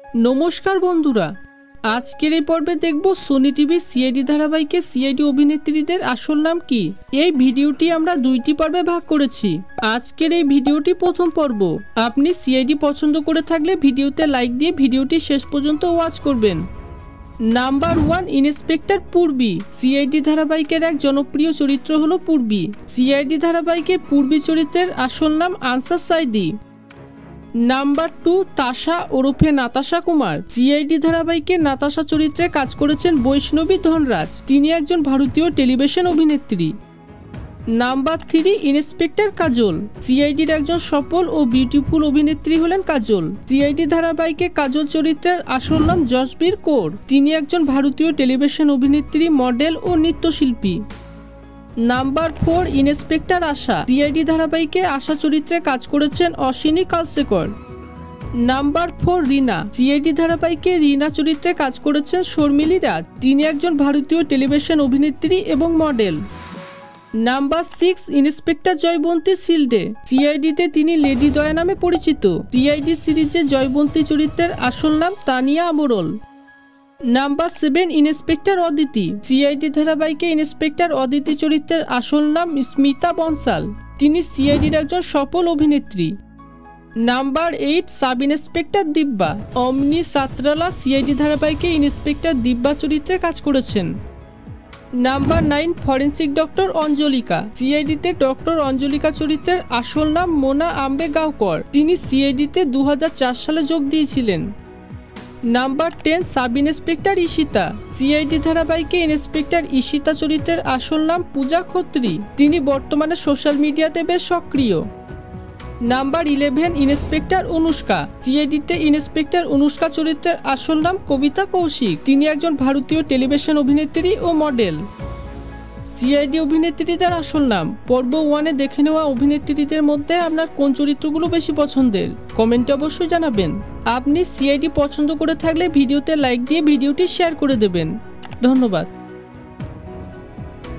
নমস্কার বন্ধুরা, আজকের এই পর্বে দেখব সোনি টিভির সিআইডি ধারাবাহিকে সিআইডি অভিনেত্রীদের আসল নাম কি। এই ভিডিওটি আমরা দুইটি পর্বে ভাগ করেছি। আজকের এই ভিডিওটি প্রথম পর্ব। আপনি সিআইডি পছন্দ করে থাকলে ভিডিওতে লাইক দিয়ে ভিডিওটি শেষ পর্যন্ত ওয়াচ করবেন। নাম্বার 1, ইন্সপেক্টর পূর্বী। সিআইডি ধারাবাহিকের এক জনপ্রিয় চরিত্র হলো পূর্বী। সিআইডি ধারাবাহিকে পূর্বী চরিত্রের আসল নাম আনসার সাইদি। নাম্বার 2, তাশা ওরফে নাতাশা কুমার। সিআইডি ধারাবাহিকে নাতাশা চরিত্রে কাজ করেছেন বৈষ্ণবী ধনরাজ। তিনি একজন ভারতীয় টেলিভিশন অভিনেত্রী। Number 3, inspector Kajal. সিআইডির একজন সফল ও বিউটিফুল অভিনেত্রী হলেন কাজল। সিআইডি ধারাবাহিকে কাজল চরিত্রের আসল নাম জসবীর কৌর। তিনি একজন ভারতীয় টেলিভিশন অভিনেত্রী, মডেল ও নৃত্যশিল্পী। নাম্বার 4, ইন্সপেক্টর আশা। সিআইডি ধারাবাহিকে আশা চরিত্রে কাজ করেছেন অশ্বিনী কালশেখর। নাম্বার 4, রিনা। সিআইডি ধারাবাহিকে রিনা চরিত্রে কাজ করেছেন শর্মিলী রাজ। তিনি একজন ভারতীয় টেলিভিশন অভিনেত্রী এবং model. Number 6, inspector Jaywanti Shilde. সিআইডিতে তিনি লেডি দয়া নামে পরিচিত। সিআইডি সিরিজে জয়বন্তী চরিত্রের আসল নাম Tanya Amrol. Number 7, inspector Aditi. CID ধারাবাহিকে ইন্সপেক্টর অদিতি চরিত্রের আসল নাম স্মিতা বনসাল। তিনি সিআইডির একজন সফল অভিনেত্রী। Number 8, sub inspector Divya. Omni Satrala CID ধারাবাহিকে ইন্সপেক্টর দিব্যা চরিত্রে কাজ করেছেন। Number 9, forensic doctor Anjalika. সিআইডিতে ডক্টর অঞ্জলিকা চরিত্রের আসল নাম মোনা আম্বে গাওকর। তিনি সিআইডিতে 2004 সালে যোগ দিয়েছিলেন। Number 10, sub inspector Ishita. CID ধারাবাহিকে ইন্সপেক্টর ঈশিতা চরিত্রের আসল নাম পূজা খত্রি। তিনি বর্তমানে সোশ্যাল মিডিয়াতে বেশ সক্রিয়। Number 11, inspector Anushka. সিআইডিতে ইন্সপেক্টর অনুষ্কা চরিত্রের আসল নাম কবিতা কৌশিক। তিনি একজন ভারতীয় টেলিভিশন অভিনেত্রী ও মডেল। সিআইডি অভিনেত্রীদের আসল নাম। পর্ব 1-এ দেখে নেওয়া অভিনেত্রীদের মধ্যে আপনার কোন চরিত্রগুলো বেশি পছন্দের কমেন্টে অবশ্যই জানাবেন। আপনি সিআইডি পছন্দ করে থাকলে ভিডিওতে লাইক দিয়ে ভিডিওটি শেয়ার করে দেবেন। ধন্যবাদ।